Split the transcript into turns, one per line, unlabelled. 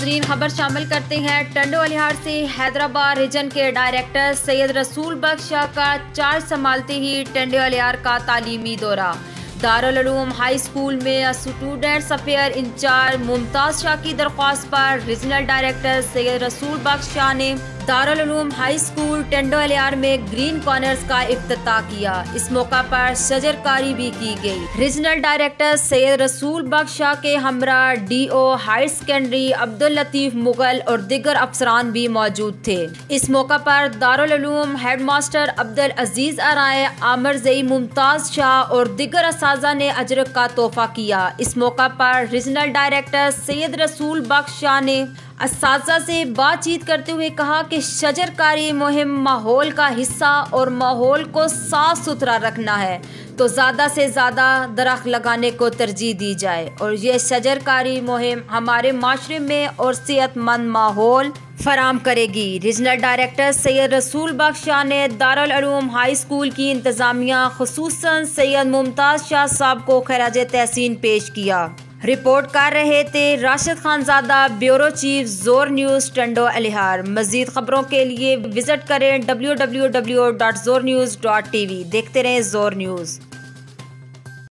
नाजरीन, खबर शामिल करते हैं टंडो अलिहार से। हैदराबाद रीजन के डायरेक्टर सैयद रसूल बख्श शाह का चार्ज संभालते ही टंडो अलिहार का तालीमी दौरा। दारुल उलूम हाई स्कूल में students affair incharge Mumtaz Shah की दरख्वास्त पर रीजनल डायरेक्टर सैयद रसूल बख्श शाह ने दारुल उलूम हाई स्कूल टंडो अलिहार में ग्रीन कॉर्नर्स का इफ्तिताह किया। इस मौका पर शजरकारी भी की गई। रीजनल डायरेक्टर सैयद रसूल बख्श शाह के हमरा DO higher secondary Abdul Latif Mughal और दिगर अफसरान भी मौजूद थे। इस मौका पर दारुल उलूम हेडमास्टर अब्दुल अजीज अराय, आमिर जई, मुमताज़ शाह और दिगर असातिज़ा ने अजर का तोहफा किया। इस मौका पर रीजनल डायरेक्टर सैयद रसूल बख्श शाह ने असातिज़ा से बातचीत करते हुए कहा कि शजरकारी मुहिम माहौल का हिस्सा और माहौल को साफ सुथरा रखना है तो ज़्यादा से ज़्यादा दरख्त लगाने को तरजीह दी जाए और ये शजरकारी मुहिम हमारे माशरे में और सेहतमंद माहौल फराम करेगी। रीजनल डायरेक्टर सैयद रसूल बख्श शाह ने दारुल उलूम हाई स्कूल की इंतज़ामिया खुसूसन सैयद मुमताज़ शाह साहब को खराज तहसीन पेश किया। रिपोर्ट कर रहे थे Rashid Khanzada, bureau chief, Zor news Tando Alihar. मज़ीद खबरों के लिए विजिट करें www.zornews.tv। देखते रहें ज़ोर न्यूज़।